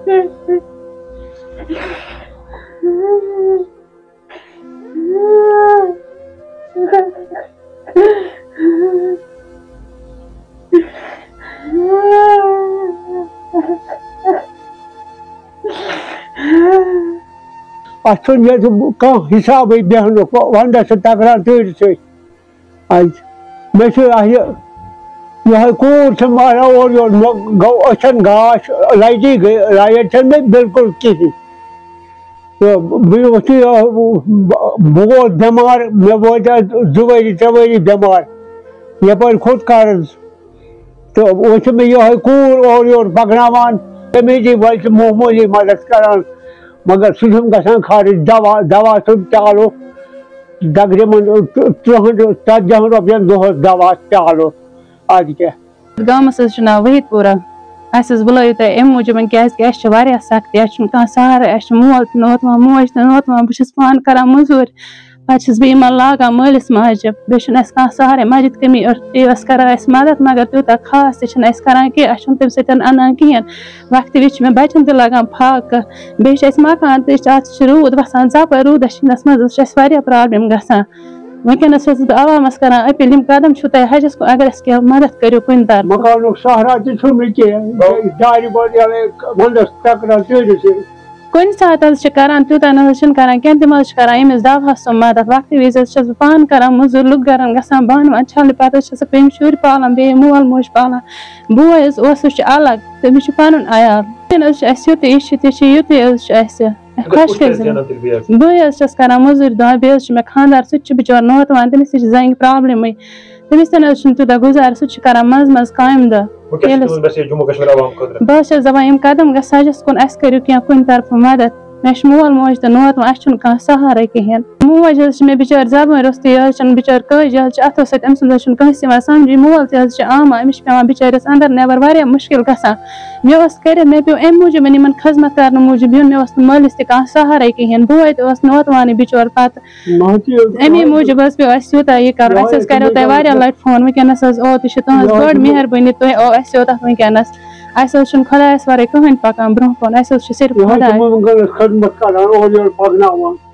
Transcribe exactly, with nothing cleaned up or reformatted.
कह हिसाब बेहन वंदस तकरार तैर से मे यह कूर मारा और गो अचन घास लाइटी गई लाइट मे बिल्कुल कहीं तो बहुत बेमार मे वो जुवरी त्रेवरी बेमार यप खुद कर्ज तो वो मे यह कूर और योर पकनावान तमीजी वल मामूली मदद करान मगर सह गसान खारिज दवा दवा सब चालो तकरीबन त्रुहन तजहन रुपयन दोहस दवा चालो आज क्या गामस नाव वहीदपुरा बुलायो तुम अम मूजूब क्या सख्ती कह सहारा मोल नोतवा मोज नोतवा बहुत पान कर मजूर पे लागान मालिस माजब बे कह सहारा मजिद कमी टीवस कर मदद मगर तूत खास करान कह तम सतन अनान कहें वक्त विच मे बचन तक लगान फाक बे मकान तक रूद वसान जप रूद शीनस मज प्रॉब्लम गसान वनकस बह आवामस कर अपील कदम तुम हजस को अगर क्या मदद करो कुन तरफ मकान सहारा कुन सात करान तूता न करान क्या तम करान अमिस दवा सो मदद वक्त विज बह पान कर मजूर लुक गरन गसान बान वन छल पे पे शुर पालान बे मोल मोज पालान बोय सह अलग तमिस पन आयाल युत युत खुश बह कर मजूर दह बे मे खानदार सह बिचार नोतवान तमिस जंग प्रॉब्लम तमिस तूत गुजार सह कर मज मज काम दह बह दपान कदम ग हजस कुन अस करो क्या कुन तरफ मदद मे मोल मोज तो नोतवान अस कह सहारा कहें मोज मे बिचार जबान रोस्त यह बिचार कज यह अथो सत अम सद कंस समझ मोल तह आमा अमिस पे बिचारिस अंदर नबर वारिया मुश्किल गसान मे कर मे पे अम मूजूब इन खदमत कर मूजूब यून मे मालिस तह सहारा कहें बोय तो नोतवान बिचार पे अमे मूजूब पे यूत यह कर करो तुम वारिया लट फोन वनकस ओ तुम बड़ मेहरबानी तुम ओ अस वनकस अस खुदायस वर कहन पकान ब्रोह कुन अस सिर्फ खुदा खदमत कर